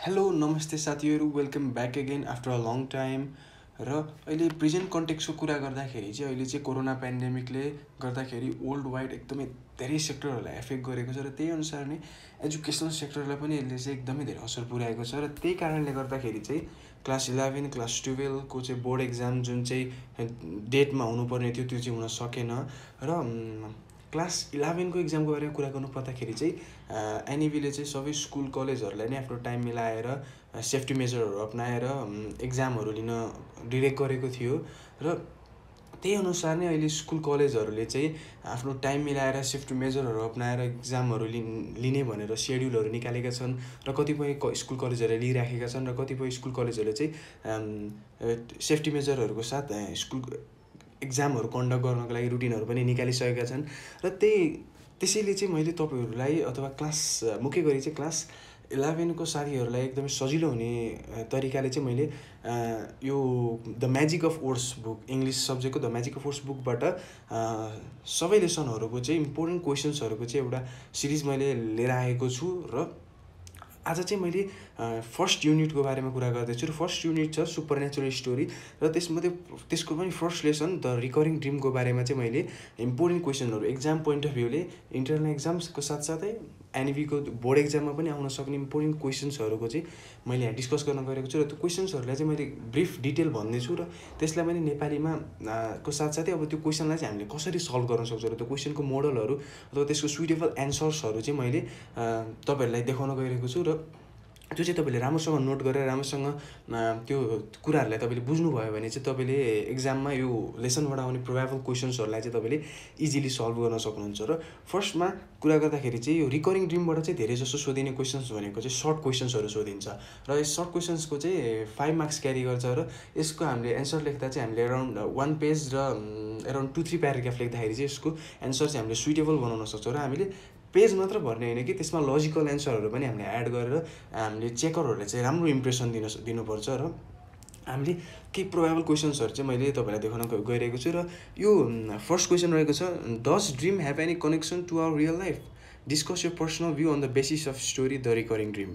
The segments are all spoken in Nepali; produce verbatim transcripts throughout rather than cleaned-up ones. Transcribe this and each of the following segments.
हेलो नमस्ते साथीहरू welcome back again after a long time र अहिले प्रेजेन्ट कन्टेक्सको कुरा गर्दाखेरि चाहिँ अहिले चाहिँ कोरोना पेन्डेमिकले गर्दाखेरि वर्ल्ड वाइड एकदमै धेरै सेक्टरहरूलाई एफेक्ट गरेको छ र त्यही अनुसार नै एजुकेसनल सेक्टरलाई पनि यसले चाहिँ एकदमै धेरै असर पुर्याएको छ र त्यही कारणले गर्दाखेरि चाहिँ क्लास इलेभेन क्लास टुवेल्भको चाहिँ बोर्ड एक्जाम जुन चाहिँ डेटमा हुनुपर्ने थियो त्यो चाहिँ हुन सकेन र क्लास इलेभेनको इक्जामको बारेमा कुरा गर्नु पर्दाखेरि चाहिँ एनइबीले चाहिँ सबै स्कुल कलेजहरूलाई नै आफ्नो टाइम मिलाएर सेफ्टी मेजरहरू अपनाएर इक्जामहरू लिन डिरेक्ट गरेको थियो र त्यही अनुसार नै अहिले स्कुल कलेजहरूले चाहिँ आफ्नो टाइम मिलाएर सेफ्टी मेजरहरू अपनाएर इक्जामहरू लि लिने भनेर सेड्युलहरू निकालेका छन् र कतिपय स्कुल कलेजहरूले लिइराखेका छन् र कतिपय स्कुल कलेजहरूले चाहिँ सेफ्टी मेजरहरूको साथ स्कुल इक्जामहरू कन्डक्ट गर्नको लागि रुटिनहरू पनि निकालिसकेका छन् र त्यही त्यसैले चाहिँ मैले तपाईँहरूलाई अथवा क्लास मुख्य गरी चाहिँ क्लास इलेभेनको साथीहरूलाई एकदमै सजिलो हुने तरिकाले चाहिँ मैले यो the magic of words book English सब्जेक्टको द म्याजिक अफ वर्ड्स बुकबाट सबै लेसनहरूको चाहिँ इम्पोर्टेन्ट क्वेसन्सहरूको चाहिँ एउटा सिरिज मैले लिएर आएको छु र आज चाहिँ मैले फर्स्ट युनिटको बारेमा कुरा गर्दैछु र फर्स्ट युनिट छ सुपर नेचुरल स्टोरी र त्यसमध्ये त्यसको पनि फर्स्ट लेसन द रिकरिङ ड्रिमको बारेमा चाहिँ मैले इम्पोर्टेन्ट क्वेसनहरू एक्जाम पोइन्ट अफ भ्यूले इन्टरनल एक्जाम्सको साथसाथै एनइबीको बोर्ड एक्जाममा पनि आउन सक्ने इम्पोर्टेन्ट क्वेसन्सहरूको चाहिँ मैले यहाँ डिस्कस गर्न गएको छु र त्यो क्वेसन्सहरूलाई चाहिँ मैले ब्रिफ डिटेल भन्दैछु र त्यसलाई पनि नेपालीमा को साथसाथै अब त्यो क्वेसनलाई चाहिँ हामीले कसरी सल्भ गर्न सक्छौँ र त्यो क्वेसनको मोडलहरू अथवा त्यसको सुइटेबल एन्सर्सहरू चाहिँ मैले तपाईँहरूलाई देखाउन गइरहेको छु र त्यो चाहिँ तपाईँले राम्रोसँग नोट गरेर राम्रोसँग त्यो कुराहरूलाई तपाईँले बुझ्नुभयो भने चाहिँ तपाईँले एक्जाममा यो लेसनबाट आउने प्रोभाबल क्वेसन्सहरूलाई चाहिँ तपाईँले इजिली सल्भ गर्न सक्नुहुन्छ र फर्स्टमा कुरा गर्दाखेरि चाहिँ यो रिकरिङ ड्रिमबाट चाहिँ धेरै जसो सोधिने क्वेसन्स भनेको चाहिँ सर्ट क्वेसन्सहरू सोधिन्छ र यस सर्ट क्वेसन्सको चाहिँ फाइभ मार्क्स क्यारी गर्छ र यसको हामीले एन्सर लेख्दा चाहिँ हामीले एराउन्ड वान पेज र एराउन्ड टू थ्री प्याराग्राफ लेख्दाखेरि चाहिँ यसको एन्सर चाहिँ हामीले सुइटेबल बनाउन सक्छौँ र हामीले पेज मात्र भर्ने होइन कि त्यसमा लजिकल एन्सरहरू पनि हामीले एड गरेर हामीले चेकरहरूले चाहिँ राम्रो इम्प्रेसन दिन दिनुपर्छ र हामीले केही प्रोभाबल क्वेसन्सहरू चाहिँ मैले तपाईँलाई देखाउन गइरहेको छु र यो फर्स्ट क्वेसन रहेको छ does dream have any connection to our real life discuss your personal view on the basis of story the recurring dream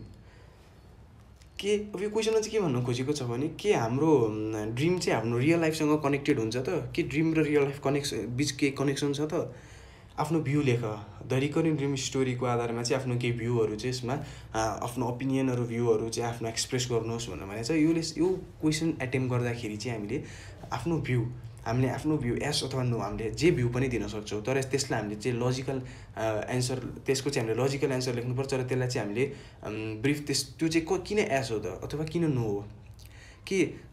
के अब यो क्वेसनमा चाहिँ के भन्नु खोजेको छ भने के हाम्रो ड्रिम चाहिँ हाम्रो रियल लाइफसँग कनेक्टेड हुन्छ त के ड्रिम र रियल लाइफ कनेक्सन बिच के कनेक्सन छ त आफ्नो भ्यू लेख द रिकरिङ ड्रिम स्टोरीको आधारमा चाहिँ आफ्नो केही भ्यूहरू चाहिँ यसमा आफ्नो ओपिनियनहरू भ्यूहरू चाहिँ आफ्नो एक्सप्रेस गर्नुहोस् भनेर भने चाहिँ यो यो क्वेसन एटेम्प गर्दाखेरि चाहिँ हामीले आफ्नो भ्यू हामीले आफ्नो भ्यू एस अथवा नो हामीले जे भ्यू पनि दिन सक्छौँ तर त्यसलाई हामीले चाहिँ लजिकल एन्सर त्यसको चाहिँ हामीले लजिकल एन्सर लेख्नुपर्छ र त्यसलाई चाहिँ हामीले ब्रिफ त्यस त्यो चाहिँ को किन एस हो त अथवा किन नो हो कि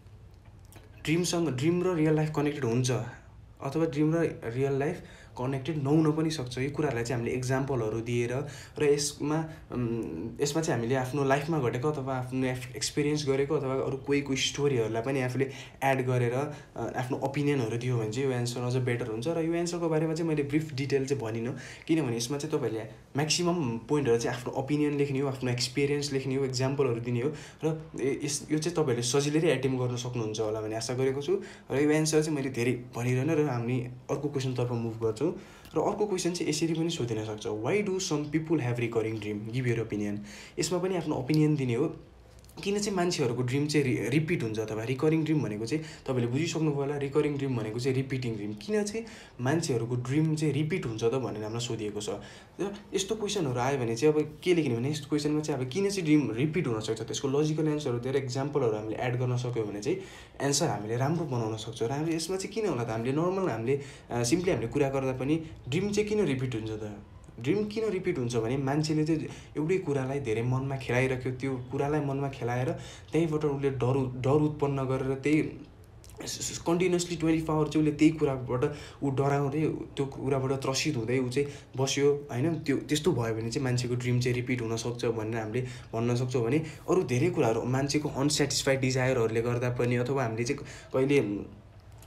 ड्रिमसँग ड्रिम र रियल लाइफ कनेक्टेड हुन्छ अथवा ड्रिम र रियल लाइफ कनेक्टेड नहुन पनि सक्छ यो कुराहरूलाई चाहिँ हामीले एक्जाम्पलहरू दिएर र यसमा यसमा चाहिँ हामीले आफ्नो लाइफमा घटेको अथवा आफ्नो एक्सपिरियन्स गरेको अथवा अरू कोही कोही स्टोरीहरूलाई पनि आफूले एड गरेर आफ्नो ओपिनियनहरू दियो भने चाहिँ यो एन्सर अझ बेटर हुन्छ र यो एन्सरको बारेमा चाहिँ मैले ब्रिफ डिटेल चाहिँ भनिनँ किनभने यसमा चाहिँ तपाईँहरूले म्याक्सिमम् पोइन्टहरू चाहिँ आफ्नो ओपिनियन लेख्ने हो आफ्नो एक्सपिरियन्स लेख्ने हो एक्जाम्पलहरू दिने हो र यस यो चाहिँ तपाईँहरूले सजिलै एटेम्प गर्न सक्नुहुन्छ होला भन्ने आशा गरेको छु र यो एन्सर चाहिँ मैले धेरै भनिरहेन र हामी अर्को क्वेसनतर्फ मुभ गर्छौँ र अर्को क्वेसन चाहिँ यसरी पनि सोधिन सक्छ why do some people have recurring dream give your opinion यसमा पनि आफ्नो ओपिनियन दिने हो किन चाहिँ मान्छेहरूको ड्रिम चाहिँ रि रिपिट हुन्छ अथवा रिकरिङ ड्रिम भनेको चाहिँ तपाईँले बुझिसक्नुभयो होला रिकरिङ ड्रिम भनेको चाहिँ रिपिटिङ ड्रिम किन चाहिँ मान्छेहरूको ड्रिम चाहिँ रिपिट हुन्छ त भनेर हामीलाई सोधिएको छ र यस्तो क्वेसनहरू आयो भने चाहिँ अब के लेख्ने भने यस्तो क्वेसनमा चाहिँ अब किन चाहिँ ड्रिम रिपिट हुनसक्छ त्यसको लजिकल एन्सरहरू दिएर एक्जाम्पलहरू हामीले एड गर्न सक्यो भने चाहिँ एन्सर हामीले राम्रो बनाउन सक्छौँ र हामीले यसमा चाहिँ किन होला त हामीले नर्मल हामीले सिम्पली हामीले कुरा गर्दा पनि ड्रिम चाहिँ किन रिपिट हुन्छ त ड्रिम किन रिपिट हुन्छ भने मान्छेले चाहिँ एउटै कुरालाई धेरै मनमा खेलाइराख्यो त्यो कुरालाई मनमा खेलाएर त्यहीँबाट उसले डर डर उत्पन्न गरेर त्यही कन्टिन्युसली ट्वेन्टी फोर आवर चाहिँ उसले त्यही कुराबाट ऊ डराउँदै त्यो कुराबाट त्रसित हुँदै ऊ चाहिँ बस्यो होइन त्यो त्यस्तो भयो भने चाहिँ मान्छेको ड्रिम चाहिँ रिपिट हुनसक्छ भनेर हामीले भन्न सक्छौँ भने अरू धेरै कुराहरू मान्छेको अनसेटिस्फाइड डिजायरहरूले गर्दा पनि अथवा हामीले चाहिँ कहिले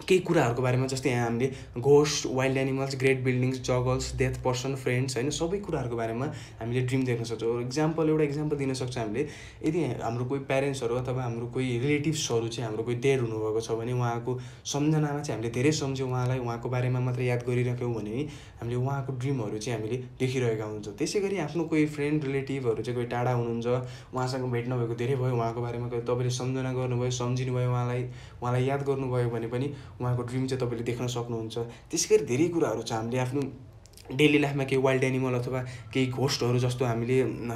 केही कुराहरूको बारेमा, जस्तै यहाँ हामीले ghost, wild animals, great buildings, jungles, death person, friends होइन, सबै कुराहरूको बारेमा हामीले ड्रिम देख्न सक्छौँ। इक्जाम्पल एउटा इक्जाम्पल दिन सक्छ हामीले, यदि हाम्रो कोही प्यारेन्ट्सहरू अथवा हाम्रो कोही रिलेटिभ्सहरू चाहिँ हाम्रो कोही डेड हुनुभएको छ भने उहाँको सम्झनामा चाहिँ हामीले धेरै सम्झ्यौँ, उहाँलाई उहाँको बारेमा मात्र याद गरिराख्यौँ भने हामीले उहाँको ड्रिमहरू चाहिँ हामीले देखिरहेका हुन्छौँ। त्यसै गरी आफ्नो कोही फ्रेन्ड रिलेटिभहरू चाहिँ कोही टाढा हुनुहुन्छ, उहाँसँग भेट नभएको धेरै भयो, उहाँको बारेमा तपाईँले सम्झना गर्नुभयो, सम्झिनुभयो, उहाँलाई उहाँलाई याद गर्नुभयो भने पनि उहाँको ड्रिम चाहिँ तपाईँले देख्न सक्नुहुन्छ। त्यसै गरी धेरै कुराहरू छ। हामीले आफ्नो डेली लाइफमा केही वाइल्ड एनिमल अथवा केही घोस्टहरू जस्तो हामीले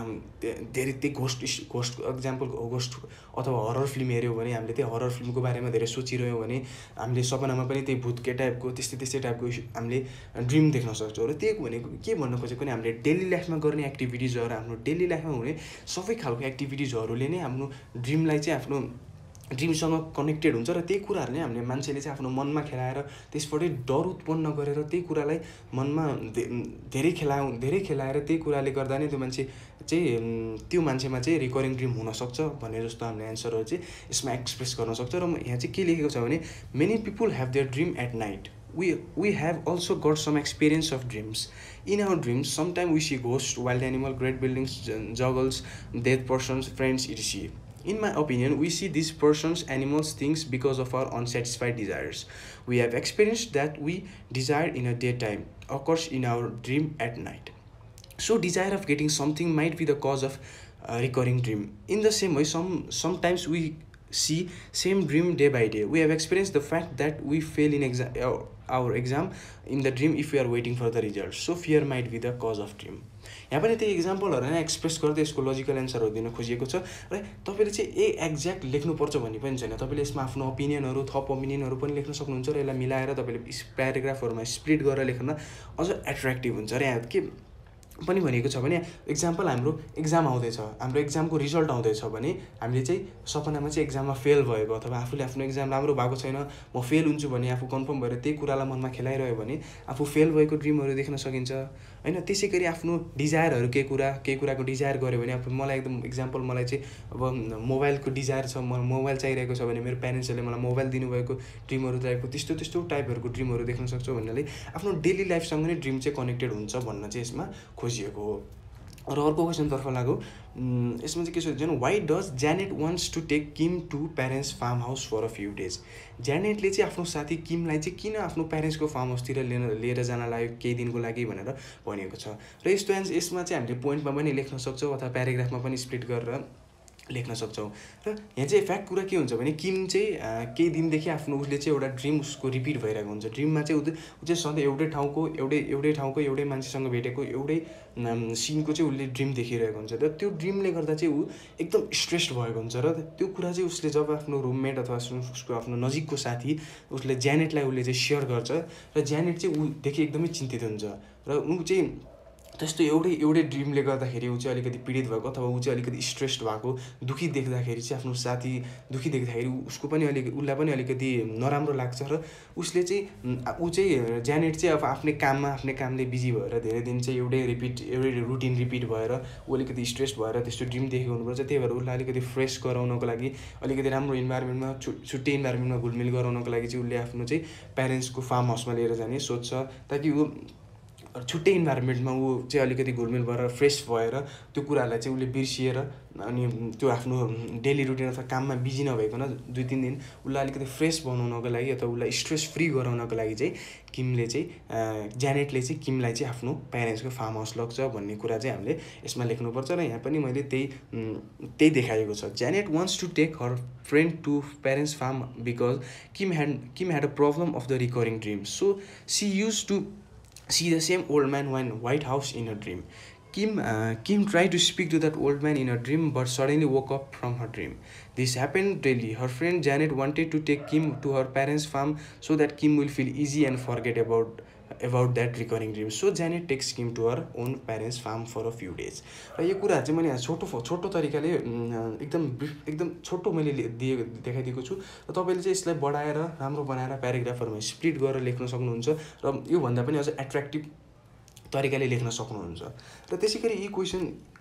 धेरै त्यही घोस्ट घोस्ट इक्जाम्पल घोस्ट अथवा हरर फिल्म हेऱ्यौँ भने हामीले त्यही हरर फिल्मको बारेमा धेरै सोचिरह्यौँ भने हामीले सपनामा पनि त्यही भूतके टाइपको त्यस्तै त्यस्तै टाइपको हामीले ड्रिम देख्न सक्छौँ। र त्यही भनेको के भन्न खोजेको भने हामीले डेली लाइफमा गर्ने एक्टिभिटिजहरू, हाम्रो डेली लाइफमा हुने सबै खालको एक्टिभिटिजहरूले नै आफ्नो ड्रिमलाई चाहिँ आफ्नो ड्रिमसँग कनेक्टेड हुन्छ। र त्यही कुराहरू नै हामीले मान्छेले चाहिँ आफ्नो मनमा खेलाएर त्यसबाटै डर उत्पन्न गरेर त्यही कुरालाई मनमा धेरै खेलाउ धेरै खेलाएर त्यही कुराले गर्दा नै त्यो मान्छे चाहिँ त्यो मान्छेमा चाहिँ रिकरिङ ड्रिम हुनसक्छ भन्ने जस्तो हामीले एन्सरहरू चाहिँ यसमा एक्सप्रेस गर्न सक्छ। र यहाँ चाहिँ के लेखेको छ भने many people have their dream at night, we we have also got some experience of dreams. In our dreams sometimes we see ghosts, wild animal, great buildings, juggles, dead persons, friends, etc. In my opinion, we see these persons, animals, things because of our unsatisfied desires. We have experienced that we desire in a daytime occurs in our dream at night. So desire of getting something might be the cause of a recurring dream. In the same way, some sometimes we see same dream day by day. We have experienced the fact that we fail in exam our, our exam in the dream if we are waiting for the results. So fear might be the cause of dream. यहाँ पनि त्यही इक्जाम्पलहरू नै एक्सप्रेस गर्दै यसको लजिकल एन्सरहरू दिन खोजिएको छ। र तपाईँले चाहिँ ए एक्ज्याक्ट लेख्नुपर्छ भन्ने पनि छैन, तपाईँले यसमा आफ्नो ओपिनियनहरू थप ओपिनियनहरू पनि लेख्न सक्नुहुन्छ र यसलाई मिलाएर तपाईँले प्याराग्राफहरूमा स्प्लिट गरेर लेख्न अझ एट्र्याक्टिभ हुन्छ। र यहाँ के पनि भनेको छ भने इक्जाम्पल हाम्रो एक्जाम आउँदैछ, हाम्रो एक्जामको रिजल्ट आउँदैछ भने हामीले चाहिँ सपनामा चाहिँ एक्जाममा फेल भएको अथवा आफूले आफ्नो एक्जाम राम्रो भएको छैन, म फेल हुन्छु भने आफू कन्फर्म भएर त्यही कुरालाई मनमा खेलाइरह्यो भने आफू फेल भएको ड्रिमहरू देख्न सकिन्छ होइन। त्यसै गरी आफ्नो डिजायरहरू केही कुरा केही कुराको डिजायर गऱ्यो भने अब मलाई एकदम इक्जाम्पल मलाई चाहिँ अब मोबाइलको डिजायर छ, म मोबाइल चाहिरहेको छ भने मेरो प्यारेन्ट्सहरूले मलाई मोबाइल दिनुभएको ड्रिमहरू चाहिएको त्यस्तो त्यस्तो टाइपहरूको ड्रिमहरू देख्न सक्छौँ भन्नाले आफ्नो डेली लाइफसँग नै ड्रिम चाहिँ कनेक्टेड हुन्छ भन्न चाहिँ यसमा खोजिएको हो। र अर्को क्वेसनतर्फ लागौँ, यसमा चाहिँ के सोध्छ भने why does Janet wants to take Kim to parents farm house for a few days. ज्यानेटले चाहिँ आफ्नो साथी किमलाई चाहिँ किन आफ्नो प्यारेन्ट्सको फार्म हाउसतिर लिन लिएर जान लाग्यो केही दिनको लागि भनेर भनेको छ। र यस्तो एन्स यसमा चाहिँ हामीले पोइन्टमा पनि लेख्न सक्छौँ अथवा प्याराग्राफमा पनि स्प्लिट गरेर लेख्न सक्छौँ। र यहाँ चाहिँ फ्याक्ट कुरा के हुन्छ भने किम चाहिँ केही दिनदेखि आफ्नो उसले चाहिँ एउटा ड्रिम उसको रिपिट भइरहेको हुन्छ। ड्रिममा चाहिँ ऊ ऊ चाहिँ सधैँ एउटै ठाउँको एउटै एउटै ठाउँको एउटै मान्छेसँग भेटेको एउटै सिनको चाहिँ उसले ड्रिम देखिरहेको हुन्छ। र त्यो ड्रिमले गर्दा चाहिँ ऊ एकदम स्ट्रेस्ड भएको हुन्छ। र त्यो कुरा चाहिँ उसले जब आफ्नो रुममेट अथवा उसको आफ्नो नजिकको साथी उसले ज्यानेटलाई उसले चाहिँ सेयर गर्छ र ज्यानेट चाहिँ ऊदेखि एकदमै चिन्तित हुन्छ। र ऊ चाहिँ त्यस्तो एउटै एउटै ड्रिमले गर्दाखेरि ऊ चाहिँ अलिकति पीडित भएको अथवा ऊ चाहिँ अलिकति स्ट्रेस्ड भएको दुःखी देख्दाखेरि चाहिँ आफ्नो साथी दुःखी देख्दाखेरि उसको पनि अलिक उसलाई पनि अलिकति नराम्रो लाग्छ। र उसले चाहिँ ऊ चाहिँ ज्यानेट चाहिँ अब आफ्नै काममा आफ्नै कामले बिजी भएर धेरै दिन चाहिँ एउटै रिपिट एउटै रुटिन रिपिट भएर ऊ अलिकति स्ट्रेस भएर त्यस्तो ड्रिम देखेको हुनुपर्छ। त्यही भएर उसलाई अलिकति फ्रेस गराउनको लागि अलिकति राम्रो इन्भाइरोमेन्टमा छु छुट्टै इन्भाइरोमेन्टमा घुलमिल गराउनको लागि चाहिँ उसले आफ्नो चाहिँ प्यारेन्ट्सको फार्म हाउसमा लिएर जाने सोध्छ ताकि ऊ छुट्टै इन्भाइरोमेन्टमा ऊ चाहिँ अलिकति घुलमिल भएर फ्रेस भएर त्यो कुराहरूलाई चाहिँ उसले बिर्सिएर अनि त्यो आफ्नो डेली रुटिन अथवा काममा बिजी नभइकन दुई तिन दिन उसलाई अलिकति फ्रेस बनाउनको लागि अथवा उसलाई स्ट्रेस फ्री गराउनको लागि चाहिँ किमले चाहिँ ज्यानेटले चाहिँ किमलाई चाहिँ आफ्नो प्यारेन्ट्सको फार्म हाउस लग्छ भन्ने कुरा चाहिँ हामीले यसमा लेख्नुपर्छ। र यहाँ पनि मैले त्यही त्यही देखाएको छ। Janet wants to take her friend to parents farm because Kim had Kim had a problem of the recurring dream so she used to see the same old man in White House in a dream. Kim uh, Kim tried to speak to that old man in a dream but suddenly woke up from her dream. This happened daily. Her friend Janet wanted to take Kim to her parents' farm so that Kim will feel easy and forget about about that recurring dream. So Janet takes Kim to her own parents' farm for a few days. र यो कुरा चाहिँ मैले यहाँ छोटो छोटो तरिकाले एकदम एकदम छोटो मैले दिए देखाइदिएको छु र तपाईँले चाहिँ यसलाई बढाएर राम्रो बनाएर प्याराग्राफहरूमा स्प्लिट गरेर लेख्न सक्नुहुन्छ र योभन्दा पनि अझ एट्र्याक्टिभ तरिकाले लेख्न सक्नुहुन्छ। र त्यसै गरी यी क्वेसन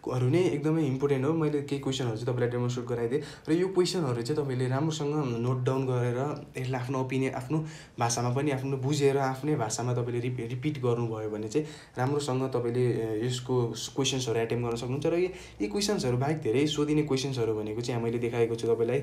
हरू नै एकदमै इम्पोर्टेन्ट हो। मैले केही क्वेसनहरू चाहिँ तपाईँलाई डेमोन्स्ट्रेट गराइदिएँ र यो क्वेसनहरू चाहिँ तपाईँले राम्रोसँग नोट डाउन गरेर यसलाई आफ्नो ओपिनियन आफ्नो भाषामा पनि आफ्नो बुझेर आफ्नै भाषामा तपाईँले रिपि रिपिट गर्नुभयो भने चाहिँ राम्रोसँग तपाईँले यसको क्वेसन्सहरू एटेम्प गर्न सक्नुहुन्छ। र यी क्वेसन्सहरू बाहेक धेरै सोधिने क्वेसन्सहरू भनेको चाहिँ यहाँ मैले देखाएको छु तपाईँलाई।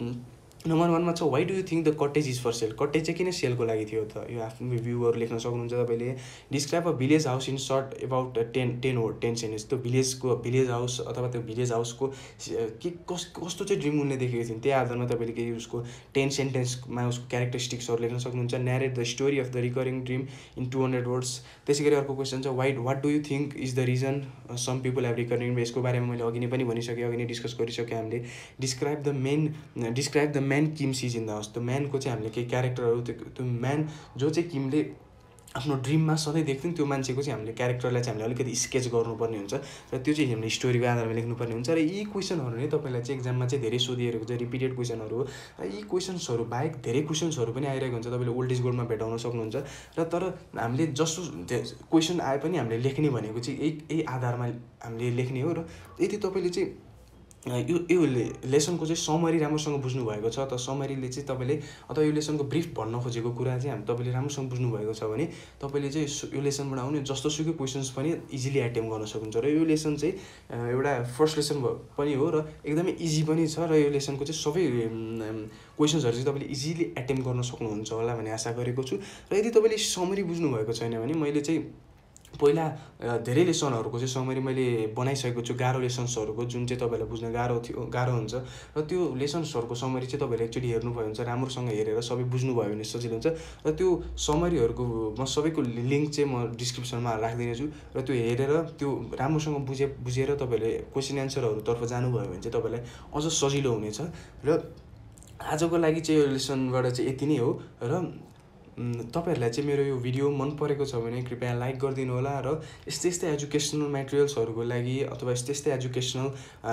नम्बर वानमा छ why do you think the cottage is for sale. Cottage चाहिँ किन सेलको लागि थियो त, यो आफ्नो भ्यूहरू लेख्न सक्नुहुन्छ तपाईँले। Describe a village house in short about ten ten हो टेन सेन्टेन्स। त्यो भिलेजको भिलेज हाउस अथवा त्यो भिलेज हाउसको के कस कस्तो चाहिँ ड्रिम उनले देखेको थियो त्यही आधारमा तपाईँले केही उसको टेन सेन्टेन्समा उसको क्यारेक्टरिस्टिक्सहरू लेख्न सक्नुहुन्छ। Narrate the story of the recurring dream in two hundred words. त्यसै गरी अर्को क्वेसन छ why what do you think is the reason some people have recurring dream. यसको बारेमा मैले अघि नै पनि भनिसकेँ, अघि नै डिस्कस गरिसक्यो हामीले। Describe the main describe the man Kim sees in the house. त्यो म्यानको चाहिँ हामीले केही क्यारेक्टरहरू त्यो त्यो म्यान जो चाहिँ किमले आफ्नो ड्रिममा सधैँ देख्थ्यौँ त्यो मान्छेको चाहिँ हामीले क्यारेक्टरलाई चाहिँ हामीले अलिकति स्केच गर्नुपर्ने हुन्छ र त्यो चाहिँ हामीले स्टोरीको आधारमा लेख्नुपर्ने हुन्छ। र यी क्वेसनहरू नै तपाईँलाई चाहिँ एक्जाममा चाहिँ धेरै सोधिएको छ, रिपिटेड क्वेसनहरू हो। र यी क्वेसन्सहरू बाहेक धेरै क्वेसन्सहरू पनि आइरहेको हुन्छ, तपाईँले ओल्ड इज गोल्डमा भेटाउन सक्नुहुन्छ। र तर हामीले जसो क्वेसन आए पनि हामीले लेख्ने भनेको चाहिँ यही यही आधारमा हामीले लेख्ने हो। र यदि तपाईँले चाहिँ यो यो लेसनको चाहिँ समरी राम्रोसँग बुझ्नुभएको छ त समरीले चाहिँ तपाईँले अथवा यो लेसनको ब्रिफ भन्न खोजेको कुरा चाहिँ हामी तपाईँले राम्रोसँग बुझ्नुभएको छ भने तपाईँले चाहिँ यो लेसनबाट आउने जस्तो सुकै क्वेसन्स पनि इजिली एटेम्प गर्न सक्नुहुन्छ। र यो लेसन चाहिँ एउटा फर्स्ट लेसन पनि हो र एकदमै इजी पनि छ। र यो लेसनको चाहिँ सबै क्वेसन्सहरू चाहिँ तपाईँले इजिली एटेम्प गर्न सक्नुहुन्छ होला भन्ने आशा गरेको छु। र यदि तपाईँले समरी बुझ्नुभएको छैन भने मैले चाहिँ पहिला धेरै लेसनहरूको चाहिँ समरी मैले बनाइसकेको छु, गाह्रो लेसन्सहरूको जुन चाहिँ तपाईँलाई बुझ्न गाह्रो थियो गाह्रो हुन्छ। र त्यो लेसन्सहरूको समरी चाहिँ तपाईँले एक्चुअली हेर्नुभयो भने चाहिँ राम्रोसँग हेरेर सबै बुझ्नुभयो भने सजिलो हुन्छ। र त्यो समरीहरूको म सबैको लिङ्क चाहिँ म डिस्क्रिप्सनमा राखिदिनेछु। र त्यो हेरेर त्यो राम्रोसँग बुझे बुझेर तपाईँले क्वेसन एन्सरहरूतर्फ जानुभयो भने चाहिँ तपाईँलाई अझ सजिलो हुनेछ। र आजको लागि चाहिँ यो लेसनबाट चाहिँ यति नै हो। र तपाईँहरूलाई चाहिँ मेरो यो भिडियो मन परेको छ भने कृपया लाइक गरिदिनु होला। र यस्तै यस्तै एजुकेसनल मेटेरियल्सहरूको लागि अथवा यस्तै यस्तै एजुकेसनल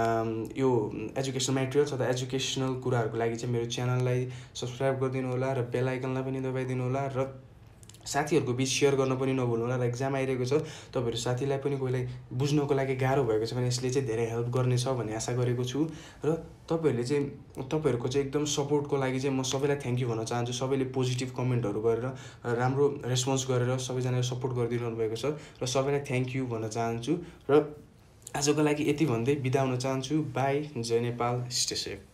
यो एजुकेसनल मेटेरियल्स अथवा एजुकेसनल कुराहरूको लागि चाहिँ मेरो च्यानललाई सब्सक्राइब गरिदिनु होला र बेल आइकनलाई पनि दबाइदिनु होला। र साथीहरूको बिच सेयर गर्न पनि नभुल्नु होला। र एक्जाम आइरहेको छ, तपाईँहरू साथीलाई पनि कोहीलाई बुझ्नको लागि गाह्रो भएको छ भने यसले चाहिँ धेरै हेल्प गर्नेछ भन्ने आशा गरेको छु। र तपाईँहरूले चाहिँ तपाईँहरूको चाहिँ एकदम सपोर्टको लागि चाहिँ म सबैलाई थ्याङ्क यू भन्न चाहन्छु। सबैले पोजिटिभ कमेन्टहरू गरेर राम्रो रेस्पोन्स गरेर सबैजनाले सपोर्ट गरिदिनु भएको छ र सबैलाई थ्याङ्क यू भन्न चाहन्छु। र आजको लागि यति भन्दै बिदा हुन चाहन्छु। बाई, जय नेपाल, स्टे सेफ।